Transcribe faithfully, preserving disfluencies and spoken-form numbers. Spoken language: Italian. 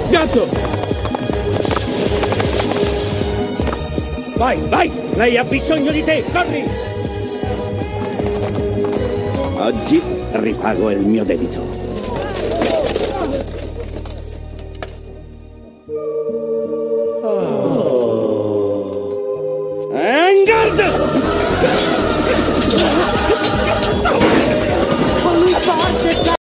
Gatto! Vai, vai! Lei ha bisogno di te, corri! Oggi ripago il mio debito. Oh. En garde!